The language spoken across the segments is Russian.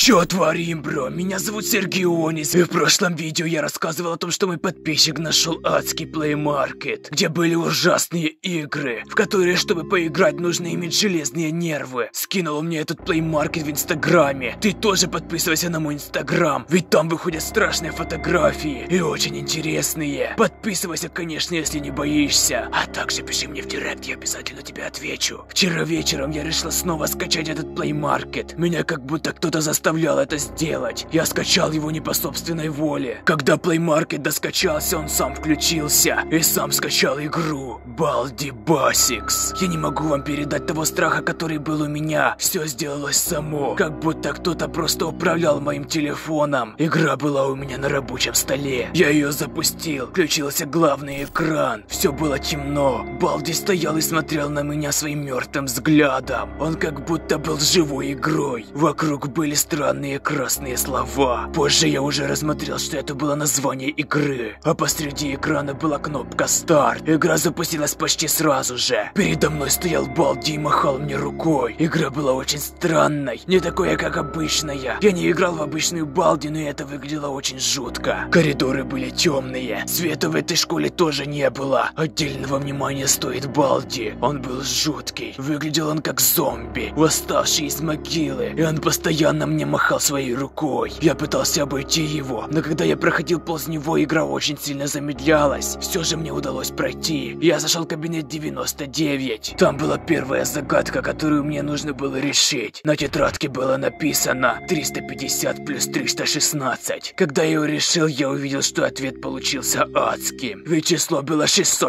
Чё творим, бро? Меня зовут Сергионис, и в прошлом видео я рассказывал о том, что мой подписчик нашел адский Play Market, где были ужасные игры, в которые, чтобы поиграть, нужно иметь железные нервы. Скинул он мне этот Play Market в инстаграме. Ты тоже подписывайся на мой инстаграм, ведь там выходят страшные фотографии и очень интересные. Подписывайся, конечно, если не боишься. А также пиши мне в директ, я обязательно тебе отвечу. Вчера вечером я решила снова скачать этот Play Market. Меня как будто кто-то заставлял это сделать. Я скачал его не по собственной воле. Когда Play Market доскачался, он сам включился и сам скачал игру Baldi Basics. Я не могу вам передать того страха, который был у меня. Все сделалось само, как будто кто-то просто управлял моим телефоном. Игра была у меня на рабочем столе. Я ее запустил, включился главный экран. Все было темно. Балди стоял и смотрел на меня своим мертвым взглядом. Он как будто был живой игрой. Вокруг были странные красные слова. Позже я уже рассмотрел, что это было название игры. А посреди экрана была кнопка «Старт». Игра запустилась почти сразу же. Передо мной стоял Балди и махал мне рукой. Игра была очень странной, не такой, как обычная. Я не играл в обычную Балди, но это выглядело очень жутко. Коридоры были темные. Света в этой школе тоже не было. Отдельного внимания стоит Балди. Он был жуткий. Выглядел он как зомби, восставший из могилы. И он постоянно мне махал своей рукой. Я пытался обойти его, но когда я проходил полз него, игра очень сильно замедлялась. Все же мне удалось пройти. Я зашел в кабинет 99. Там была первая загадка, которую мне нужно было решить. На тетрадке было написано 350 плюс 316. Когда я его решил, я увидел, что ответ получился адским. Ведь число было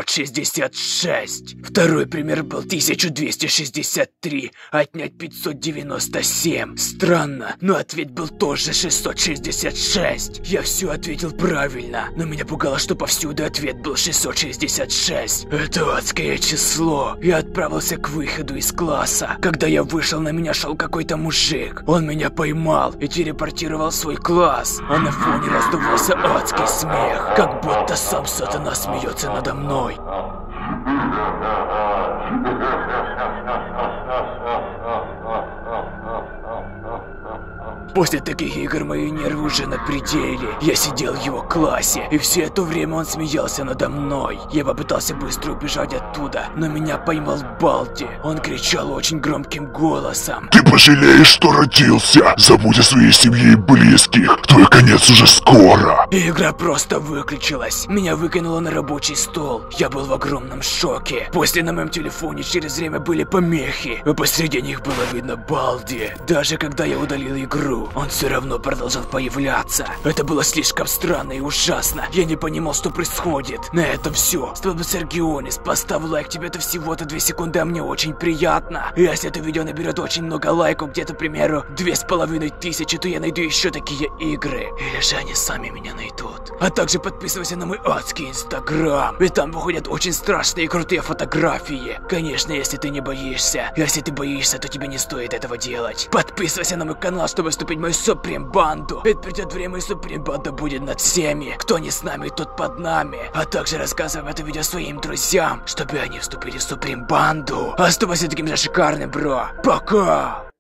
666. Второй пример был 1263. Отнять 597. Странно, но ответ был тоже 666. Я все ответил правильно, но меня пугало, что повсюду ответ был 666. Это адское число. Я отправился к выходу из класса. Когда я вышел, на меня шел какой-то мужик. Он меня поймал и телепортировал в свой класс. А на фоне раздавался адский смех, как будто сам сатана смеется надо мной. После таких игр мои нервы уже на пределе. Я сидел в его классе, и все это время он смеялся надо мной. Я попытался быстро убежать оттуда, но меня поймал Балди. Он кричал очень громким голосом: «Ты пожалеешь, что родился! Забудь о своей семье и близких! Твой конец уже скоро!» И игра просто выключилась. Меня выкинуло на рабочий стол. Я был в огромном шоке. После на моем телефоне через время были помехи, а посреди них было видно Балди. Даже когда я удалил игру, он все равно продолжал появляться. Это было слишком странно и ужасно. Я не понимал, что происходит. На этом все. С тобой был Сергионис. Поставь лайк, тебе это всего-то 2 секунды, а мне очень приятно. Если это видео наберет очень много лайков, где-то, к примеру, 2500, то я найду еще такие игры. Или же они сами меня найдут. А также подписывайся на мой адский инстаграм. Ведь там выходят очень страшные и крутые фотографии. Конечно, если ты не боишься. Если ты боишься, то тебе не стоит этого делать. Подписывайся на мой канал, чтобы вступить в мою суприм-банду. Ведь придет время, и суприм-банда будет над всеми. Кто не с нами, тот под нами. А также рассказывай это видео своим друзьям, чтобы они вступили в суприм-банду. Оставайся таким же шикарным, бро. Пока!